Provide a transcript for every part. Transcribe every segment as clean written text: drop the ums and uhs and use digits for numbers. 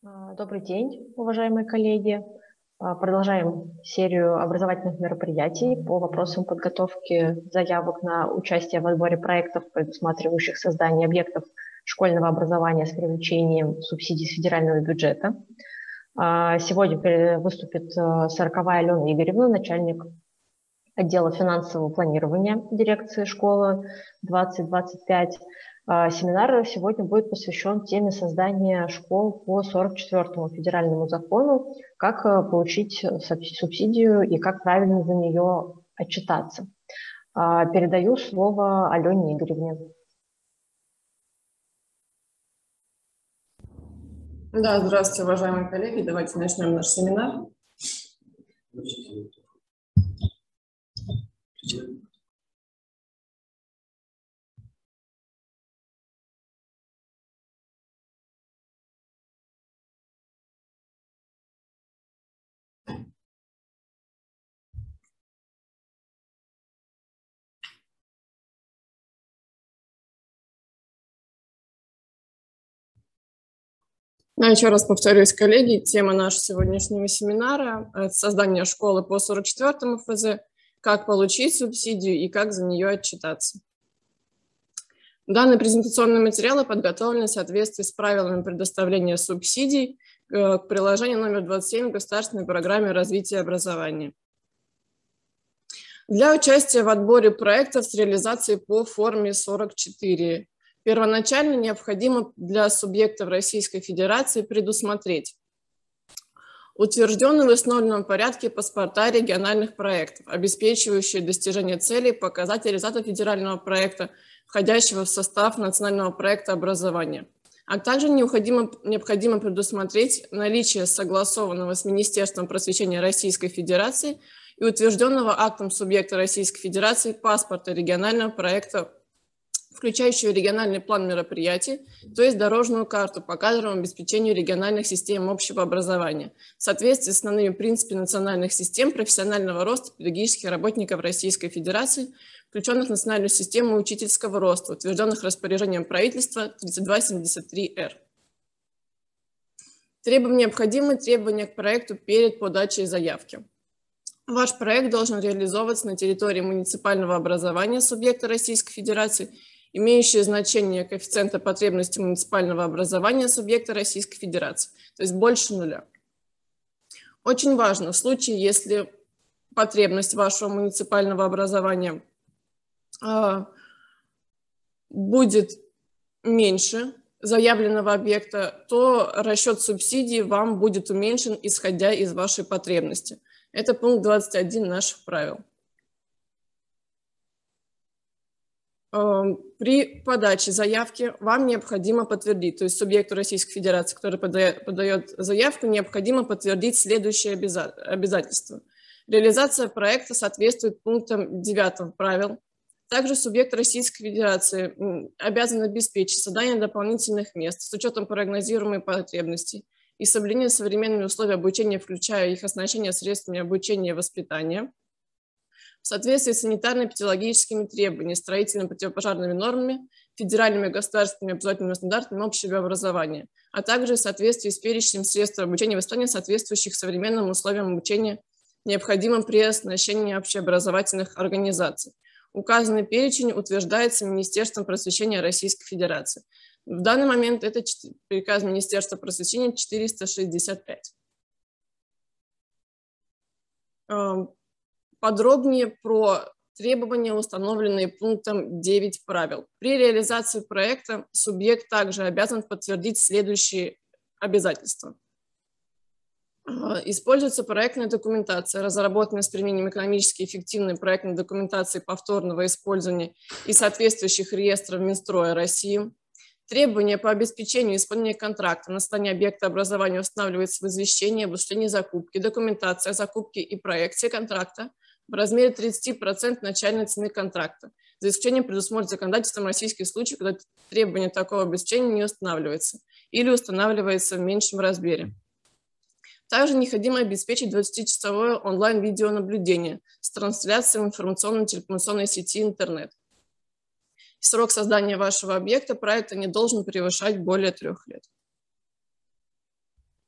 Добрый день, уважаемые коллеги. Продолжаем серию образовательных мероприятий по вопросам подготовки заявок на участие в отборе проектов, предусматривающих создание объектов школьного образования с привлечением субсидий с федерального бюджета. Сегодня выступит 40-я Алена Игоревна, начальник отдела финансового планирования дирекции школы 2025. Семинар сегодня будет посвящен теме создания школ по 44-му федеральному закону, как получить субсидию и как правильно за нее отчитаться. Передаю слово Алене Игоревне. Да, здравствуйте, уважаемые коллеги. Давайте начнем наш семинар. Еще раз повторюсь, коллеги, тема нашего сегодняшнего семинара – это создание школы по 44-му ФЗ, как получить субсидию и как за нее отчитаться. Данные презентационные материалы подготовлены в соответствии с правилами предоставления субсидий к приложению номер 27 Государственной программе развития образования. Для участия в отборе проектов с реализацией по форме 44 первоначально необходимо для субъектов Российской Федерации предусмотреть утвержденные в установленном порядке паспорта региональных проектов, обеспечивающие достижение целей, показателей результатов федерального проекта, входящего в состав национального проекта образования. А также необходимо предусмотреть наличие согласованного с Министерством просвещения Российской Федерации и утвержденного актом субъекта Российской Федерации паспорта регионального проекта, включающего региональный план мероприятий, то есть дорожную карту по кадровому обеспечению региональных систем общего образования в соответствии с основными принципами национальных систем профессионального роста педагогических работников Российской Федерации, включенных в национальную систему учительского роста, утвержденных распоряжением правительства 3273-Р. Необходимые требования к проекту перед подачей заявки. Ваш проект должен реализовываться на территории муниципального образования субъекта Российской Федерации, имеющие значение коэффициента потребности муниципального образования субъекта Российской Федерации, то есть больше нуля. Очень важно, в случае, если потребность вашего муниципального образования будет меньше заявленного объекта, то расчет субсидий вам будет уменьшен, исходя из вашей потребности. Это пункт 21 наших правил. При подаче заявки вам необходимо подтвердить, то есть субъекту Российской Федерации, который подает заявку, необходимо подтвердить следующие обязательства. Реализация проекта соответствует пунктам 9 правил. Также субъект Российской Федерации обязан обеспечить создание дополнительных мест с учетом прогнозируемой потребностей и соблюдение современными условий обучения, включая их оснащение средствами обучения и воспитания, в соответствии с санитарно-эпидемиологическими требованиями, строительными противопожарными нормами, федеральными государственными образовательными стандартами общего образования, а также в соответствии с перечнем средств обучения и воспитания, соответствующих современным условиям обучения, необходимым при оснащении общеобразовательных организаций. Указанный перечень утверждается Министерством просвещения Российской Федерации. В данный момент это приказ Министерства просвещения 465. Подробнее про требования, установленные пунктом 9 правил. При реализации проекта субъект также обязан подтвердить следующие обязательства. Используется проектная документация, разработанная с применением экономически эффективной проектной документации повторного использования и соответствующих реестров Минстроя России. Требования по обеспечению исполнения контракта на создание объекта образования устанавливается в извещении об осуществлении закупки, документации о закупке и проекте контракта в размере 30% начальной цены контракта, за исключением предусмотренных законодательством российских случаев, когда требование такого обеспечения не устанавливается или устанавливается в меньшем размере. Также необходимо обеспечить 20-часовое онлайн-видеонаблюдение с трансляцией в информационно-телекоммуникационной сети интернет. Срок создания вашего объекта проекта не должен превышать более 3 лет.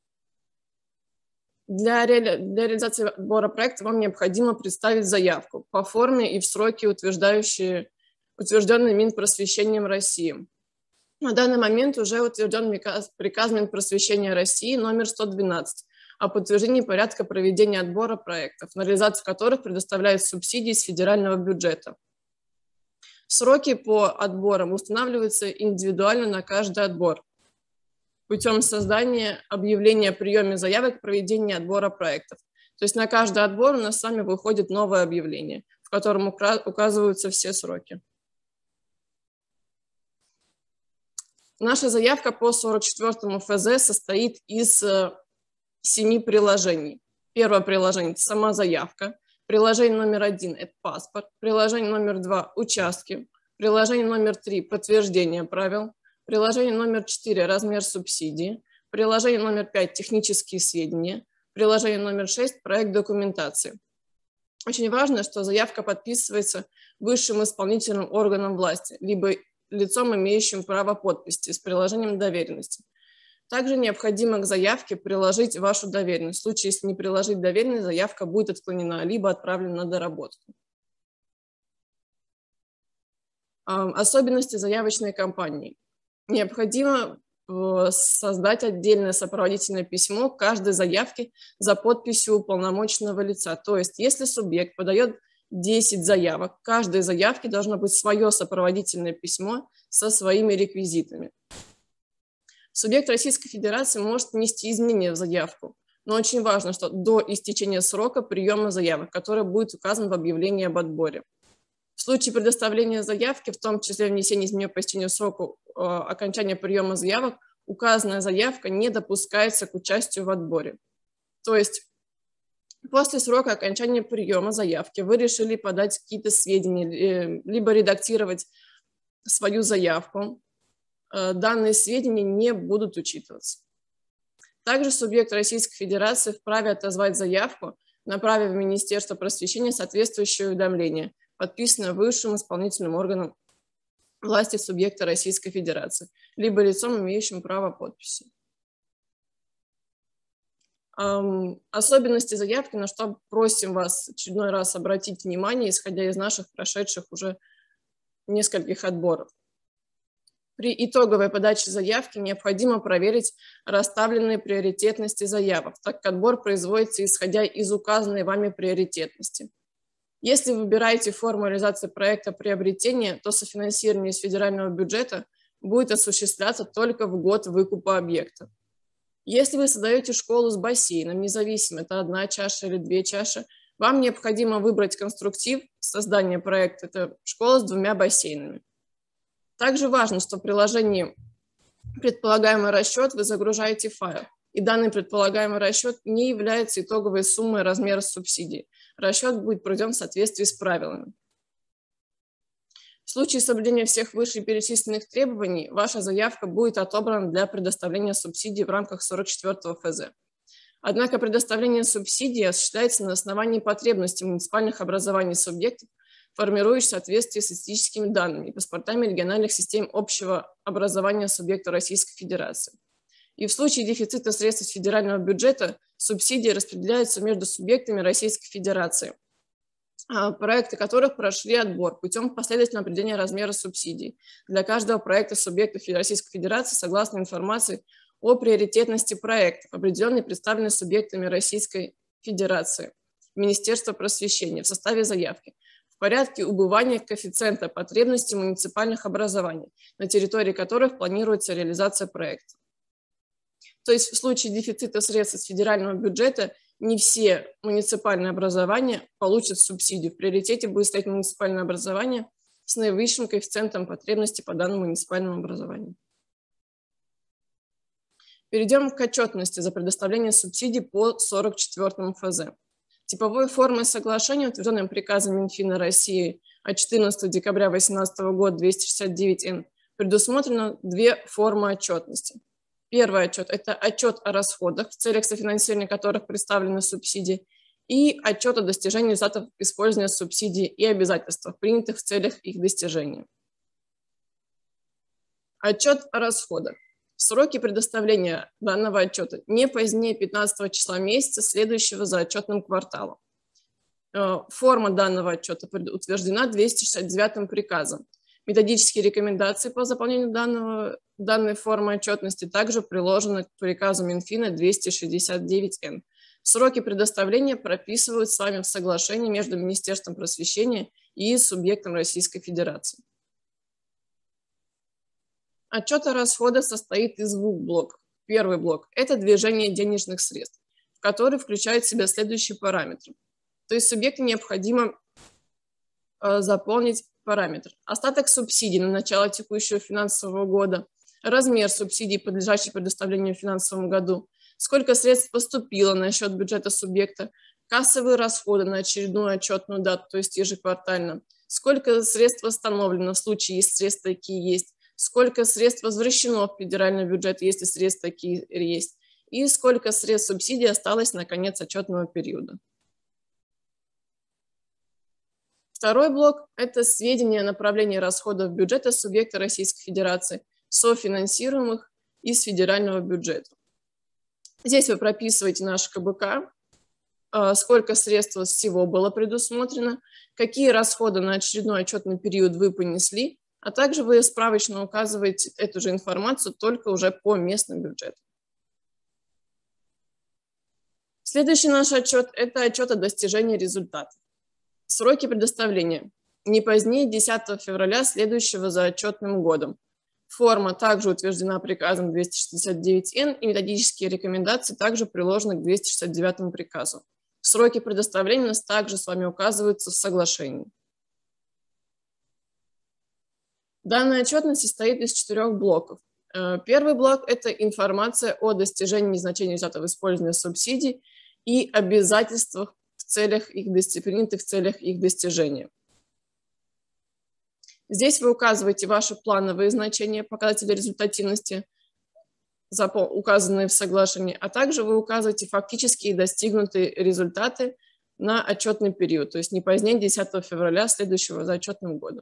Для реализации отбора проекта вам необходимо представить заявку по форме и в сроки, утвержденные Минпросвещением России. На данный момент уже утвержден приказ Минпросвещения России номер 112 о подтверждении порядка проведения отбора проектов, на реализацию которых предоставляют субсидии из федерального бюджета. Сроки по отборам устанавливаются индивидуально на каждый отбор путем создания объявления о приеме заявок к проведению отбора проектов. То есть на каждый отбор у нас с вами выходит новое объявление, в котором указываются все сроки. Наша заявка по 44-му ФЗ состоит из 7 приложений. Первое приложение – это сама заявка. Приложение номер 1 – это паспорт. Приложение номер 2 – участки. Приложение номер 3 – подтверждение правил. Приложение номер 4 – размер субсидии. Приложение номер 5 – технические сведения. Приложение номер 6 – проект документации. Очень важно, что заявка подписывается высшим исполнительным органом власти, либо лицом, имеющим право подписи, с приложением доверенности. Также необходимо к заявке приложить вашу доверенность. В случае, если не приложить доверенность, заявка будет отклонена, либо отправлена на доработку. Особенности заявочной кампании. Необходимо создать отдельное сопроводительное письмо к каждой заявке за подписью уполномоченного лица. То есть, если субъект подает 10 заявок, к каждой заявке должно быть свое сопроводительное письмо со своими реквизитами. Субъект Российской Федерации может внести изменения в заявку, но очень важно, что до истечения срока приема заявок, который будет указан в объявлении об отборе. В случае предоставления заявки, в том числе внесения изменений по истечению срока окончания приема заявок, указанная заявка не допускается к участию в отборе. То есть после срока окончания приема заявки вы решили подать какие-то сведения, либо редактировать свою заявку, данные сведения не будут учитываться. Также субъект Российской Федерации вправе отозвать заявку, направив в Министерство просвещения соответствующее уведомление, подписанное высшим исполнительным органом власти субъекта Российской Федерации, либо лицом, имеющим право подписи. Особенности заявки, на что просим вас очередной раз обратить внимание, исходя из наших прошедших уже нескольких отборов. При итоговой подаче заявки необходимо проверить расставленные приоритетности заявок, так как отбор производится исходя из указанной вами приоритетности. Если вы выбираете форму реализации проекта приобретения, то софинансирование из федерального бюджета будет осуществляться только в год выкупа объекта. Если вы создаете школу с бассейном, независимо, это 1 чаша или 2 чаши, вам необходимо выбрать конструктив создания проекта, это школа с 2 бассейнами. Также важно, что в приложении «Предполагаемый расчет» вы загружаете файл, и данный предполагаемый расчет не является итоговой суммой размера субсидий. Расчет будет проведен в соответствии с правилами. В случае соблюдения всех вышеперечисленных требований, ваша заявка будет отобрана для предоставления субсидий в рамках 44-го ФЗ. Однако предоставление субсидий осуществляется на основании потребностей муниципальных образований субъектов, формирующих в соответствии с статистическими данными и паспортами региональных систем общего образования субъекта Российской Федерации. И в случае дефицита средств из федерального бюджета субсидии распределяются между субъектами Российской Федерации, проекты которых прошли отбор путем последовательного определения размера субсидий для каждого проекта субъектов Российской Федерации согласно информации о приоритетности проектов, определенной и представленной субъектами Российской Федерации, Министерства просвещения в составе заявки, в порядке убывания коэффициента потребностей муниципальных образований, на территории которых планируется реализация проекта. То есть в случае дефицита средств из федерального бюджета не все муниципальные образования получат субсидию. В приоритете будет стоять муниципальное образование с наивысшим коэффициентом потребности по данному муниципальному образованию. Перейдем к отчетности за предоставление субсидий по 44-му ФЗ. Типовой формой соглашения, утвержденным приказом Минфина России от 14 декабря 2018 года 269-Н, предусмотрено 2 формы отчетности. Первый отчет – это отчет о расходах, в целях софинансирования которых представлены субсидии, и отчет о достижении результатов использования субсидий и обязательствах, принятых в целях их достижения. Отчет о расходах. Сроки предоставления данного отчета не позднее 15 числа месяца, следующего за отчетным кварталом. Форма данного отчета утверждена 269 приказом. Методические рекомендации по заполнению данной формы отчетности также приложены к приказу Минфина 269Н. Сроки предоставления прописывают с вами в соглашении между Министерством просвещения и субъектом Российской Федерации. Отчет о расходах состоит из двух блоков. Первый блок – это движение денежных средств, в который включает в себя следующие параметры. То есть субъекту необходимо заполнить параметр: остаток субсидий на начало текущего финансового года, размер субсидий, подлежащих предоставлению в финансовом году, сколько средств поступило на счет бюджета субъекта, кассовые расходы на очередную отчетную дату, то есть ежеквартально, сколько средств восстановлено в случае, если средства такие есть, сколько средств возвращено в федеральный бюджет, если средства такие есть, и сколько средств субсидий осталось на конец отчетного периода. Второй блок – это сведения о направлении расходов бюджета субъекта Российской Федерации, софинансируемых из федерального бюджета. Здесь вы прописываете наш КБК, сколько средств всего было предусмотрено, какие расходы на очередной отчетный период вы понесли, а также вы справочно указываете эту же информацию только уже по местным бюджетам. Следующий наш отчет – это отчет о достижении результатов. Сроки предоставления не позднее 10 февраля следующего за отчетным годом. Форма также утверждена приказом 269Н, и методические рекомендации также приложены к 269 приказу. Сроки предоставления у нас также с вами указываются в соглашении. Данная отчетность состоит из 4 блоков. Первый блок – это информация о достижении и значении результатов использования субсидий и обязательствах принятых в целях их достижения. Здесь вы указываете ваши плановые значения, показатели результативности, указанные в соглашении, а также вы указываете фактические достигнутые результаты на отчетный период, то есть не позднее 10 февраля следующего за отчетным годом.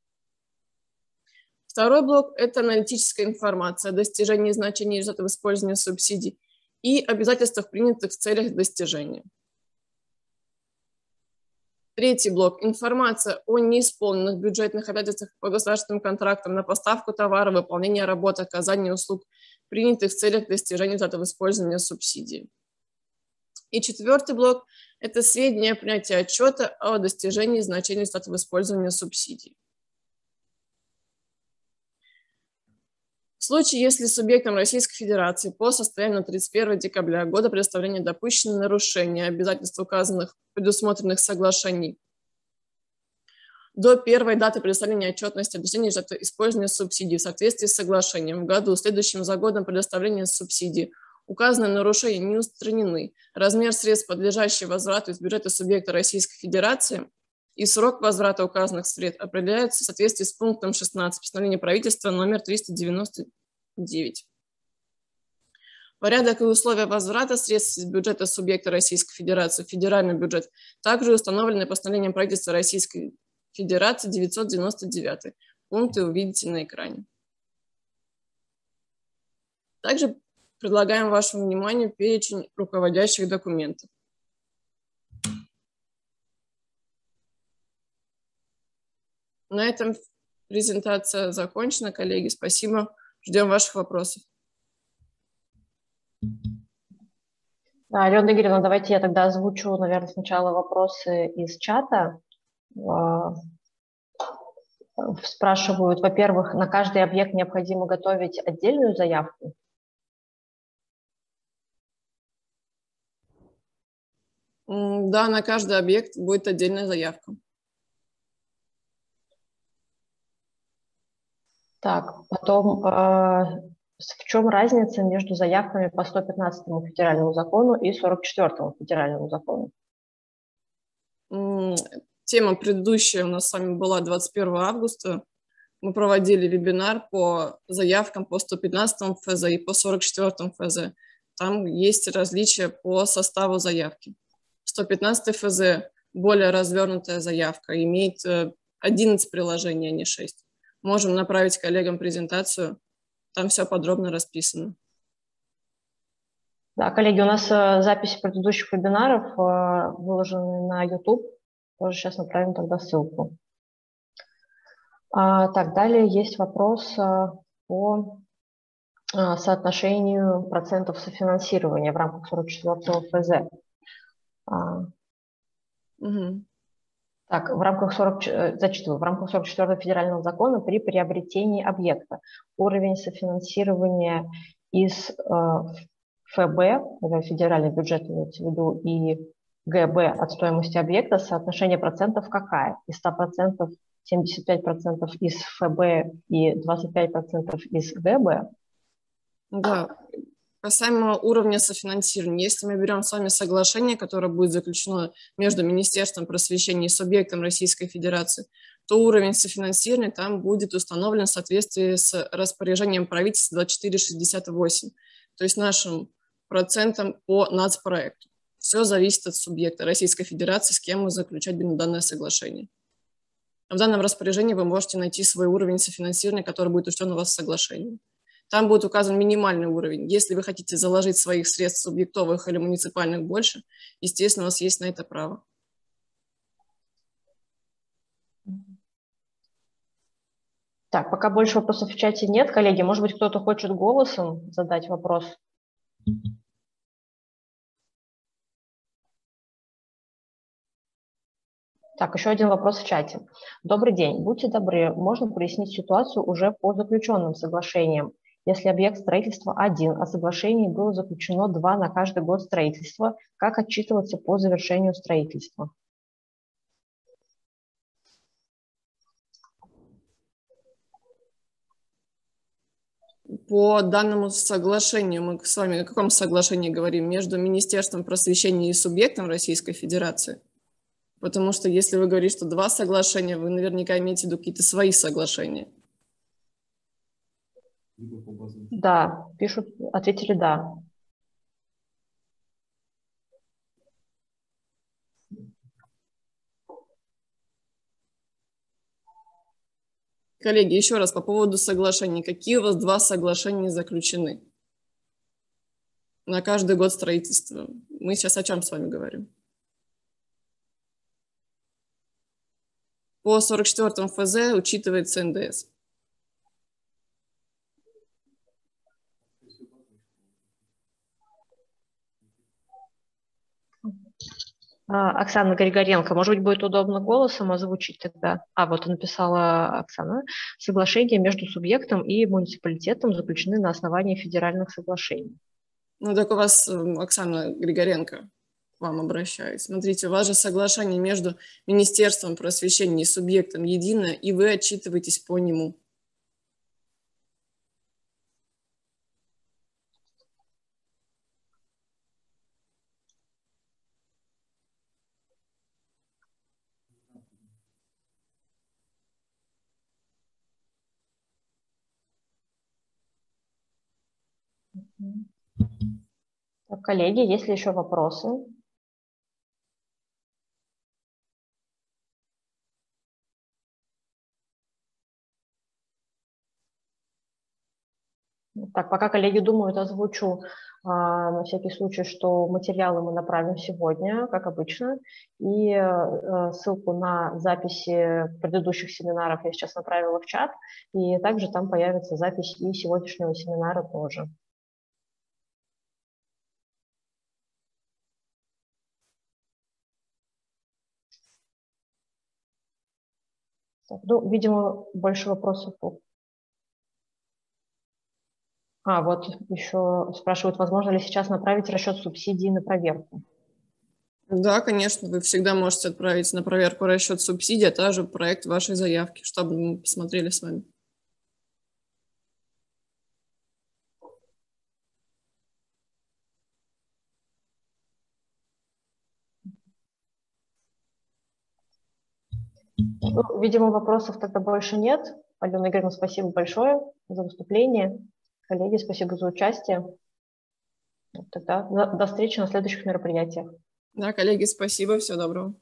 Второй блок – это аналитическая информация о достижении и значении результатов использования субсидий и обязательствах, принятых в целях достижения. Третий блок – информация о неисполненных бюджетных обязательствах по государственным контрактам на поставку товара, выполнение работ, оказание услуг, принятых в целях достижения результатов использования субсидий. И четвертый блок – это сведения о принятии отчета о достижении и значении результатов использования субсидий. В случае, если субъектом Российской Федерации по состоянию на 31 декабря года предоставления допущены нарушения обязательств, указанных предусмотренных соглашений, до первой даты предоставления отчетности о достижении результата использования субсидий в соответствии с соглашением в году, следующим за годом предоставления субсидий, указанные нарушения не устранены, размер средств, подлежащих возврату из бюджета субъекта Российской Федерации, и срок возврата указанных средств определяется в соответствии с пунктом 16 постановления правительства номер 399. Порядок и условия возврата средств из бюджета субъекта Российской Федерации в федеральный бюджет также установлены постановлением правительства Российской Федерации 999. Пункты увидите на экране. Также предлагаем вашему вниманию перечень руководящих документов. На этом презентация закончена, коллеги. Спасибо. Ждем ваших вопросов. Алена Игоревна, давайте я тогда озвучу, наверное, сначала вопросы из чата. Спрашивают, во-первых, на каждый объект необходимо готовить отдельную заявку? Да, на каждый объект будет отдельная заявка. Так, потом, в чем разница между заявками по 115 федеральному закону и 44 федеральному закону? Тема предыдущая у нас с вами была 21 августа. Мы проводили вебинар по заявкам по 115 ФЗ и по 44 ФЗ. Там есть различия по составу заявки. 115 ФЗ более развернутая заявка, имеет 11 приложений, а не 6. Можем направить коллегам презентацию, Там все подробно расписано. Да, коллеги, у нас записи предыдущих вебинаров выложены на YouTube. Тоже сейчас направим тогда ссылку. Так, далее есть вопрос по соотношению процентов софинансирования в рамках 44-го ФЗ. Угу. Так, зачитываю, в рамках 44-го федерального закона при приобретении объекта уровень софинансирования из ФБ, федеральный бюджет имеется в виду, и ГБ от стоимости объекта, соотношение процентов какая? Из 100% 75% из ФБ и 25% из ГБ? Да, касаемо уровня софинансирования, если мы берем с вами соглашение, которое будет заключено между Министерством просвещения и субъектом Российской Федерации, то уровень софинансирования там будет установлен в соответствии с распоряжением правительства 2468, то есть нашим процентом по нацпроекту. Все зависит от субъекта Российской Федерации, с кем мы заключать будем данное соглашение. В данном распоряжении вы можете найти свой уровень софинансирования, который будет учтен у вас в соглашении. Там будет указан минимальный уровень. Если вы хотите заложить своих средств субъектовых или муниципальных больше, естественно, у вас есть на это право. Так, пока больше вопросов в чате нет, коллеги. Может быть, кто-то хочет голосом задать вопрос? Так, еще один вопрос в чате. Добрый день. Будьте добры, можно прояснить ситуацию уже по заключенным соглашениям? Если объект строительства один, а соглашение было заключено 2 на каждый год строительства, как отчитываться по завершению строительства? По данному соглашению, мы с вами о каком соглашении говорим? Между Министерством просвещения и субъектом Российской Федерации? Потому что если вы говорите, что 2 соглашения, вы наверняка имеете в виду какие-то свои соглашения. Да, пишут, ответили да. Коллеги, еще раз по поводу соглашений. Какие у вас 2 соглашения заключены на каждый год строительства? Мы сейчас о чем с вами говорим? По 44 ФЗ учитывается НДС. Оксана Григоренко, может быть, будет удобно голосом озвучить тогда? Вот написала Оксана. Соглашения между субъектом и муниципалитетом заключены на основании федеральных соглашений. Ну, так у вас, Оксана Григоренко, к вам обращаюсь. Смотрите, у вас же соглашение между Министерством просвещения и субъектом единое, и вы отчитываетесь по нему. Так, коллеги, есть ли еще вопросы? Так, пока коллеги думают, озвучу на всякий случай, что материалы мы направим сегодня, как обычно, и ссылку на записи предыдущих семинаров я сейчас направила в чат, и также там появится запись и сегодняшнего семинара тоже. Так, ну, видимо, больше вопросов. Вот еще спрашивают, возможно ли сейчас направить расчет субсидий на проверку? Да, конечно, вы всегда можете отправить на проверку расчет субсидий, а также проект вашей заявки, чтобы мы посмотрели с вами. Ну, видимо, вопросов тогда больше нет. Алена Игоревна, спасибо большое за выступление. Коллеги, спасибо за участие. Тогда до встречи на следующих мероприятиях. Да, коллеги, спасибо, всего доброго.